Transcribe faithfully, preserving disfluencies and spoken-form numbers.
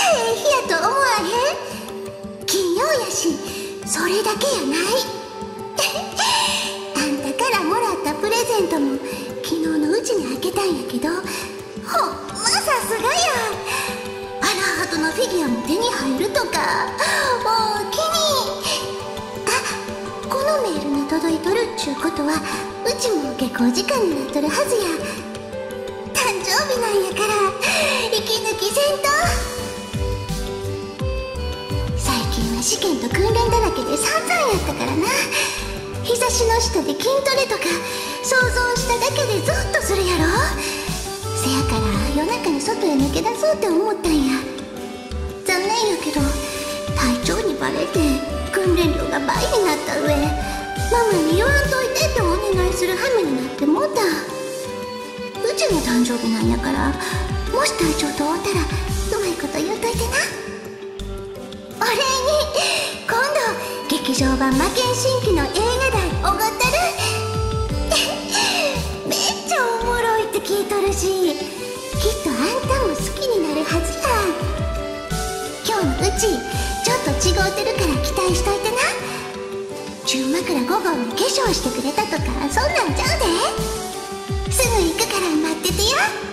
ええ日やと思わへん？金曜やし、それだけやない。あんたからもらったプレゼントも昨日のうちに開けたんやけど、ほんまさすがや。アラハートのフィギュアも手に入るとか、おおきに。あ、このメールが届いとるっちゅうことは、うちも下校時間になっとるはずや。誕生日なんやから息抜きせんと。最近は試験と訓練だらけで散々やったからな。日差しの下で筋トレとか想像しただけでゾッとするやろ。せやから夜中に外へ抜け出そうって思ったんや。残念やけど体調にバレて訓練量が倍になった上、ママに言わんといてってお願いする羽目になってもうた。うちの誕生日なんやから、もし体調と会うたらうまいこと言うといてな。お礼に今度劇場版魔剣新規の映画代おごったる。めっちゃおもろいって聞いとるし、きっとあんたも好きになるはずや。今日のうちちょっと違うてるから期待しといてな。中枕ご号に化粧してくれたとかそんなんちゃうで。すぐ行くから待っててや。